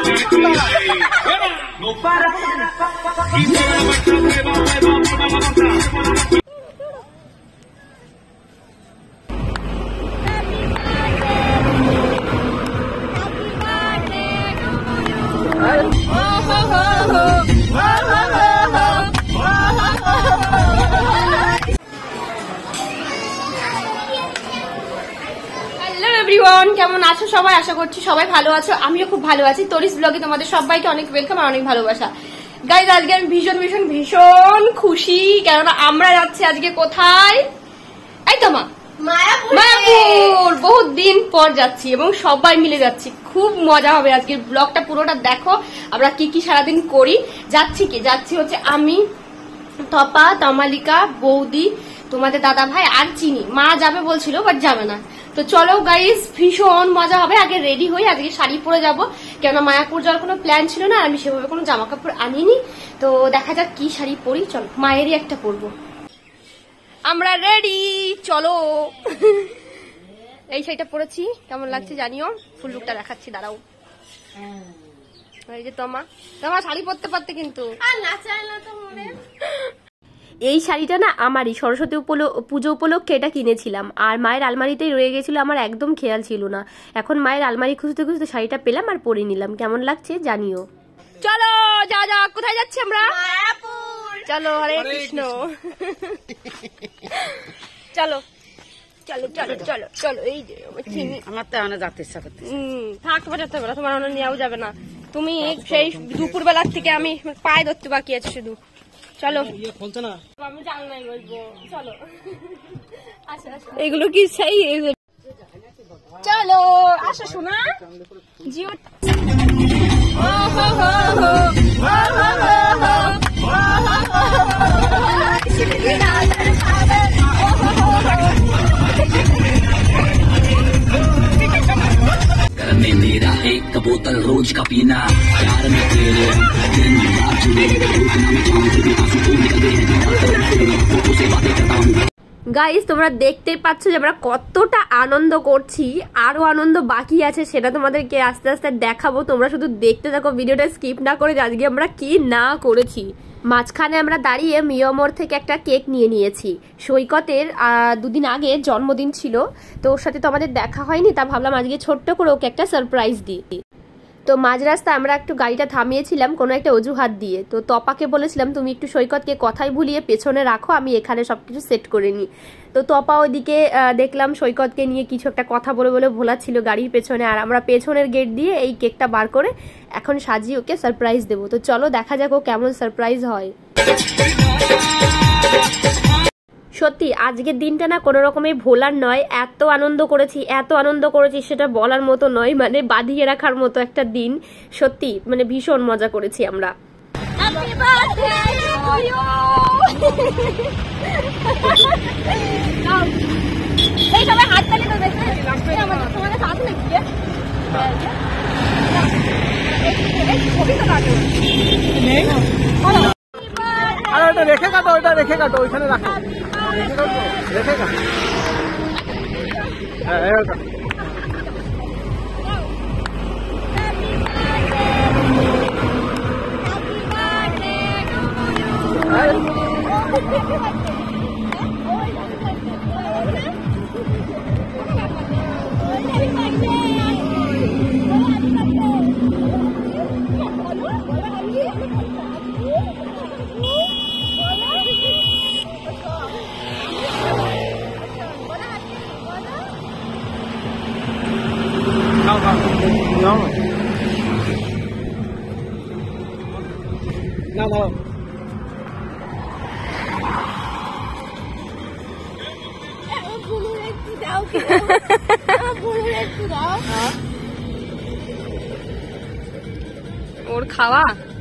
কেমন আছো সবাই? আশা করছি সবাই ভালো আছো, আমিও খুব ভালো আছি। তরিস ব্লগে তোমাদের সবাইকে অনেক ওয়েলকাম আর অনেক ভালোবাসা। গাইজ আজকে আমি ভীষণ ভীষণ ভীষণ খুশি, কেননা আমরা যাচ্ছি আজকে কোথায়? এই তো মায়াপুর। বহুত দিন পর যাচ্ছি এবং সবাই মিলে যাচ্ছি, খুব মজা হবে। আজকের ব্লগটা পুরোটা দেখো, আমরা কি কি সারাদিন করি। যাচ্ছি হচ্ছে আমি, তপা, তমালিকা, বৌদি, তোমাদের দাদা ভাই আর চিনি। মা যাবে বলছিল বাট যাবে না। তো চলো গাইস, ভীষণ মজা হবে। আগে রেডি হই, আজকে শাড়ি পরে যাবো, কেননা মায়াপুর যাওয়ার কোনো প্ল্যান ছিল না, আমি সেভাবে কোনো জামা কাপড় আনিনি। তো দেখা যাক কি শাড়ি পরি। চলো, মায়েরই একটা পরবো। আমরা রেডি, চলো। এই শাড়িটা পরেছি, কেমন লাগছে জানিও। ফুল লুকটা দেখাচ্ছি, দাঁড়াও। এই যে তোমার শাড়ি পরতে পারতে, কিন্তু এই শাড়িটা না আমারই, সরস্বতী পুজো উপলক্ষে এটা কিনেছিলাম, আর মায়ের আলমারিতেই রয়ে গেছিল, আমার একদম খেয়াল ছিল না। এখন মায়ের আলমারি খুঁজতে খুঁজতে শাড়িটা পেলাম আর পরে নিলাম। কেমন লাগছে জানিও। চলো যা কোথায় যাচ্ছি আমরা? চলো, হরে কৃষ্ণ। চলো চলো চলো চলো চলো। এই যে আমার তো যেতে ইচ্ছা করতে, থাকতে যেতে হবে না, তোমার নেওয়াও যাবে না। তুমি সেই দুপুর বেলার থেকে আমি পায়ে ধরতে বাকি আছে শুধু। চলো, আমি জানলাই বলবো। চলো, এগুলো কি সেই? চলো আসো শোনা, জিও। मेरा एक बोतल रोज का पीना, प्यार में तेरे গাইস, তোমরা দেখতেই পাচ্ছ যে আমরা কতটা আনন্দ করছি, আরো আনন্দ বাকি আছে, সেটা তোমাদেরকে আস্তে আস্তে দেখাবো। তোমরা শুধু দেখতে থাকো, ভিডিওটা স্কিপ না করে। আজকে আমরা কি না করেছি। মাঝখানে আমরা দাঁড়িয়ে মিয়ামোর থেকে একটা কেক নিয়েছি। সৈকতের দুদিন আগে জন্মদিন ছিল, তো ওর সাথে তো আমাদের দেখা হয়নি, তা ভাবলাম আজকে ছোট্ট করে ওকে একটা সারপ্রাইজ দিই। তো মাঝ রাস্তায় আমরা একটু গাড়িটা থামিয়েছিলাম কোনো একটা অজুহাত দিয়ে। তো তপাকে বলেছিলাম তুমি একটু সৈকতকে কথাই ভুলিয়ে পেছনে রাখো, আমি এখানে সবকিছু সেট করে নিই। তো তপা ওইদিকে দেখলাম সৈকতকে নিয়ে কিছু একটা কথা বলে ভোলাচ্ছিল গাড়ির পেছনে, আর আমরা পেছনের গেট দিয়ে এই কেকটা বার করে এখন সাজিয়ে ওকে সারপ্রাইজ দেবো। তো চলো দেখা যাক ও কেমন সারপ্রাইজ হয়। সত্যি আজকের দিনটা না কোনো রকমে ভোলার নয়। এত আনন্দ করেছি সেটা বলার মতো নয়, মানে বাঁধিয়ে রাখার মতো একটা দিন। সত্যি মানে ভীষণ মজা করেছি আমরা। ওটা রেখে কাটো, ওইখানে রাখো, রেখে কাটো। No. ওর খাওয়া।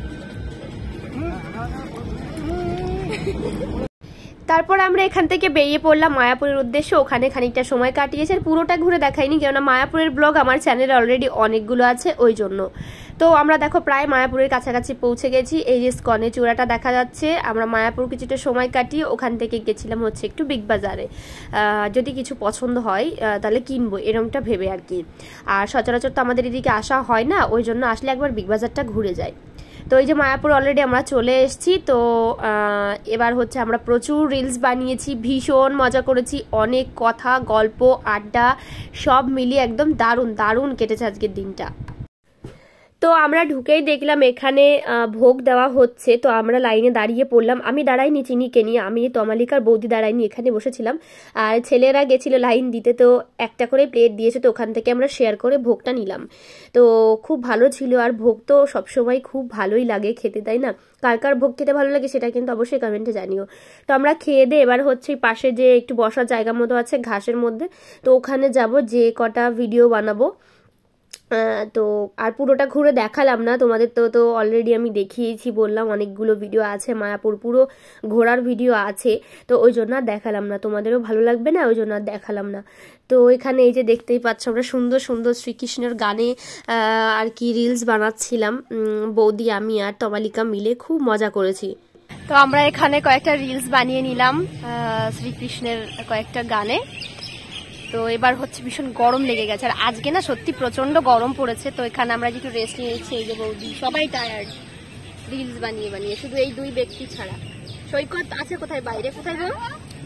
তারপর আমরা এখান থেকে বেরিয়ে পড়লাম মায়াপুরের উদ্দেশ্যে। ওখানে খানিকটা সময় কাটিয়েছে, পুরোটা ঘুরে দেখাইনি, কেননা মায়াপুরের ব্লগ আমার চ্যানেলে অলরেডি অনেকগুলো আছে, ওই জন্য। তো আমরা দেখো প্রায় মায়াপুরের কাছাকাছি পৌঁছে গেছি। এই যে স্কনে চূড়াটা দেখা যাচ্ছে। আমরা মায়াপুর কিছুটা সময় কাটিয়ে ওখান থেকে গেছিলাম হচ্ছে একটু বিগ বাজারে, যদি কিছু পছন্দ হয় তাহলে কিনবো এরকমটা ভেবে আর কি। আর সচরাচর তো আমাদের এদিকে আসা হয় না, ওই জন্য আসলে একবার বিগ বাজারটা ঘুরে যায়। তো এই যে মায়াপুর অলরেডি আমরা চলে এসেছি। তো এবার হচ্ছে আমরা প্রচুর রিলস বানিয়েছি, ভীষণ মজা করেছি, অনেক কথা গল্প আড্ডা সব মিলিয়ে একদম দারুণ দারুণ কেটেছে আজকের দিনটা। তো আমরা ঢুকেই দেখলাম এখানে ভোগ দেওয়া হচ্ছে। তো আমরা লাইনে দাঁড়িয়ে পড়লাম। আমি দাঁড়াইনি চিনিকে নিয়ে, আমি তমালিকার বৌদি দাঁড়াইনি, এখানে বসেছিলাম। আর ছেলেরা গেছিল লাইন দিতে, তো একটা করে প্লেট দিয়েছে, তো ওখান থেকে আমরা শেয়ার করে ভোগটা নিলাম। তো খুব ভালো ছিল। আর ভোগ তো সবসময় খুব ভালোই লাগে খেতে, তাই না? কার কার ভোগ খেতে ভালো লাগে সেটা কিন্তু অবশ্যই কমেন্টে জানিও। তো আমরা খেয়ে দিয়ে এবার হচ্ছে পাশে যে একটু বসার জায়গা মতো আছে ঘাসের মধ্যে, তো ওখানে যাব, যে কটা ভিডিও বানাবো। তো আর পুরোটা ঘুরে দেখালাম না তোমাদের, তো অলরেডি আমি দেখিয়েছি, বললাম অনেকগুলো ভিডিও আছে, মায়াপুর পুরো ঘোরার ভিডিও আছে, তো ওই জন্য আর দেখালাম না, তোমাদেরও ভালো লাগবে না, ওই জন্য আর দেখালাম না। তো এখানে এই যে দেখতেই পাচ্ছ আমরা সুন্দর সুন্দর শ্রীকৃষ্ণের গানে আর কি রিলস বানাচ্ছিলাম, বৌদি আমি আর তমালিকা মিলে খুব মজা করেছি। তো আমরা এখানে কয়েকটা রিলস বানিয়ে নিলাম শ্রীকৃষ্ণের কয়েকটা গানে। তো এবার হচ্ছে ভীষণ গরম লেগে গেছে, আর আজকে না সত্যি প্রচন্ড গরম পড়েছে। তো এখানে আমরা একটু রেস্ট নিয়ে নিচ্ছি। এই যে বৌদি সবাই টায়ার্ড রিলস বানিয়ে বানিয়ে, শুধু এই দুই ব্যক্তি ছাড়া। সৈকত আছে কোথায়, বাইরে কোথায় গো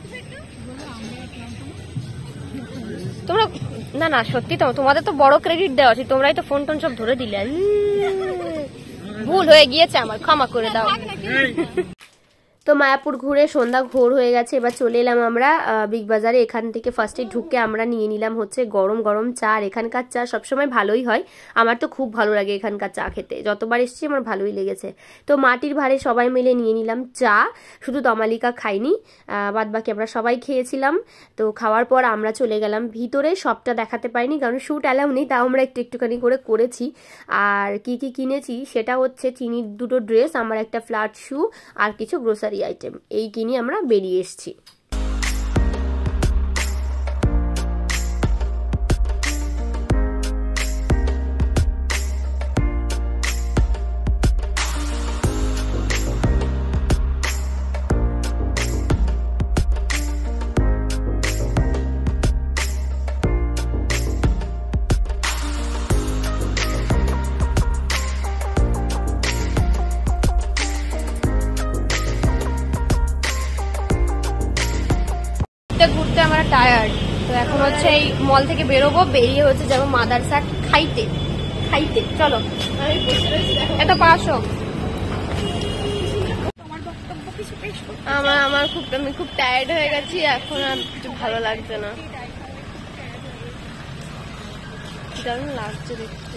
তোমরা? না না সত্যি তো তোমাদের তো বড় ক্রেডিট দেওয়া উচিত, তোমরাই তো ফোন টোন সব ধরে দিলে। ভুল হয়ে গিয়েছে আমার, ক্ষমা করে দাও। তো মায়াপুর ঘুরে সন্ধ্যা ঘোর হয়ে গেছে, এবার চলে এলাম আমরা বিগ বাজারে। এখান থেকে ফার্স্টে ঢুকে আমরা নিয়ে নিলাম হচ্ছে গরম গরম চা। আর এখানকার চা সবসময় ভালোই হয়, আমার তো খুব ভালো লাগে এখানকার চা খেতে, যতবার এসেছি আমার ভালোই লেগেছে। তো মাটির ভাঁড়ে সবাই মিলে নিয়ে নিলাম চা, শুধু তমালিকা খাইনি, বাদ বাকি আমরা সবাই খেয়েছিলাম। তো খাওয়ার পর আমরা চলে গেলাম ভিতরে, সবটা দেখাতে পারিনি কারণ শ্যুট অ্যালাউ নেই, তাও আমরা একটু একটুখানি করে করেছি। আর কি কি কিনেছি সেটা হচ্ছে চিনির দুটো ড্রেস, আমার একটা ফ্ল্যাট শু, আর কিছু গ্রোসারি আইটেম, এই কিনে আমরা বেরিয়ে এসেছি। ঘুরতে আমরা টায়ার্ড, তো এখন হচ্ছে এই মল থেকে বেরোবো, বেরিয়ে হচ্ছে যাবো মাদারসা খাইতে। চলো এটা পাশো। আমি খুব টায়ার্ড হয়ে গেছি, এখন আর কিছু ভালো লাগছে না, দারুণ লাগছে দেখতে।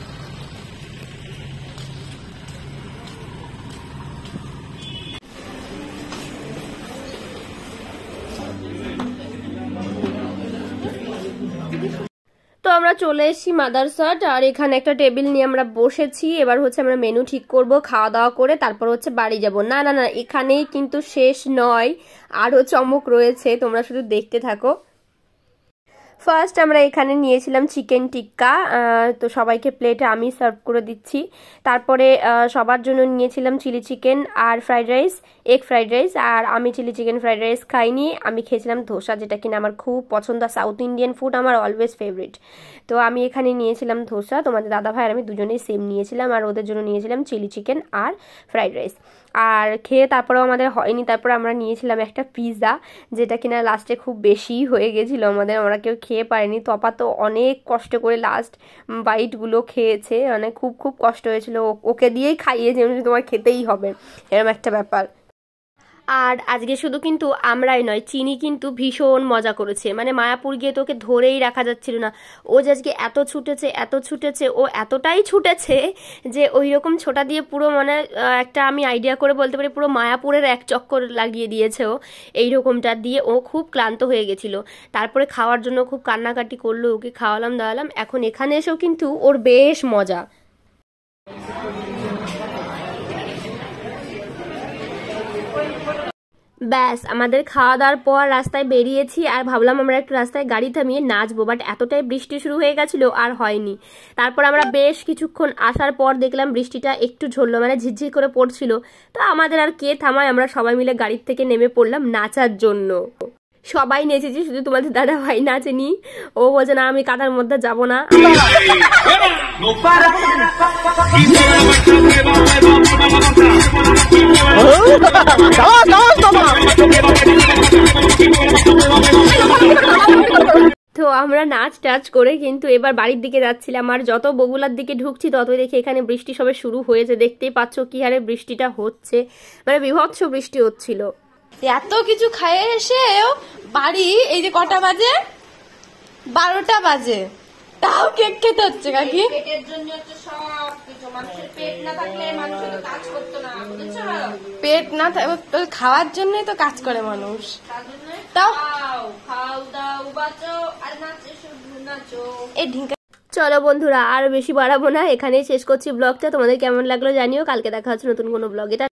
তো আমরা চলে এসেছি মাদারসাট, আর এখানে একটা টেবিল নিয়ে আমরা বসেছি। এবার হচ্ছে আমরা মেনু ঠিক করব, খাওয়া দাওয়া করে তারপর হচ্ছে বাড়ি যাব। না না না, এখানেই কিন্তু শেষ নয়, আরো চমক রয়েছে, তোমরা শুধু দেখতে থাকো। ফার্স্ট আমরা এখানে নিয়েছিলাম চিকেন টিক্কা, তো সবাইকে প্লেটে আমি সার্ভ করে দিচ্ছি। তারপরে সবার জন্য নিয়েছিলাম চিলি চিকেন আর fried rice, egg fried rice. আর আমি চিলি চিকেন ফ্রাইড রাইস খাইনি, আমি খেয়েছিলাম ধোসা, যেটা কিনা আমার খুব পছন্দ, সাউথ ইন্ডিয়ান ফুড আমার অলওয়েজ ফেভারিট। তো আমি এখানে নিয়েছিলাম ধোসা, তোমাদের দাদা ভাই আর আমি দুজনেই সেম নিয়েছিলাম, আর ওদের জন্য নিয়েছিলাম চিলি চিকেন আর ফ্রাইড রাইস। আর খেয়ে তারপরেও আমাদের হয়নি, তারপরে আমরা নিয়েছিলাম একটা পিৎজা, যেটা কিনা লাস্টে খুব বেশি হয়ে গেছিলো আমাদের, আমরা কেউ খেয়ে পারিনি। তপা তো অনেক কষ্ট করে লাস্ট বাইটগুলো খেয়েছে, মানে খুব খুব কষ্ট হয়েছিল, ওকে দিয়েই খাইয়েছে, তোমার খেতেই হবে এরকম একটা ব্যাপার। আর আজকে শুধু কিন্তু আমরাই নয়, চিনি কিন্তু ভীষণ মজা করেছে, মানে মায়াপুর গিয়ে তোকে ধরেই রাখা যাচ্ছিল না। ও যে আজকে এত ছুটেছে, ও এতটাই ছুটেছে যে ওই রকম ছোটা দিয়ে পুরো মানে একটা আমি আইডিয়া করে বলতে পারি পুরো মায়াপুরের এক চক্কর লাগিয়ে দিয়েছে ও, এইরকমটা দিয়ে ও খুব ক্লান্ত হয়ে গেছিল। তারপরে খাওয়ার জন্য খুব কান্নাকাটি করলো, ওকে খাওয়ালাম দাওয়ালাম, এখন এখানে এসেও কিন্তু ওর বেশ মজা। ব্যাস আমাদের খাওয়া দাওয়ার পর রাস্তায় বেরিয়েছি আর ভাবলাম আমরা একটু রাস্তায় গাড়ি থামিয়ে নাচবো, বাট এতটাই বৃষ্টি শুরু হয়ে গেছিল আর হয়নি। তারপর আমরা বেশ কিছুক্ষণ আসার পর দেখলাম বৃষ্টিটা একটু ঝরলো, মানে ঝিরঝির করে পড়ছিল। তো আমাদের আর কে থামায়, আমরা সবাই মিলে গাড়ির থেকে নেমে পড়লাম নাচার জন্য। সবাই নেচেছি, শুধু তোমাদের দাদা ভাই নাচেনি। ও বলছে না আমি কাদার মধ্যে যাব না। তো আমরা নাচ টাচ করে কিন্তু এবার বাড়ির দিকে যাচ্ছিলাম, আর যত বগুলার দিকে ঢুকছি ততই দেখি এখানে বৃষ্টি সবে শুরু হয়েছে। দেখতেই পাচ্ছ কি হারে বৃষ্টিটা হচ্ছে, মানে বিভৎস বৃষ্টি হচ্ছিল। এত কিছু খাইয়ে এসেও বাড়ি এই যে কটা বাজে, 12টা বাজে, তাও কেক খেতে হচ্ছে কাকি। পেটের জন্য হচ্ছে সব কিছু, মানুষের পেট না থাকলে মানুষ তো কাজ করতো না, বুঝছো? পেট না থাকলে খাওয়ার জন্যই তো কাজ করে মানুষ। তাও খাও দাও বাঁচো আর নাচো শুধু নাচো। এই ঢিঙ্কা। চলো বন্ধুরা আর বেশি বাড়াবো না, এখানেই শেষ করছি ব্লগটা। তোমাদের কেমন লাগলো জানিও, কালকে দেখা হচ্ছে নতুন কোনো ব্লগে।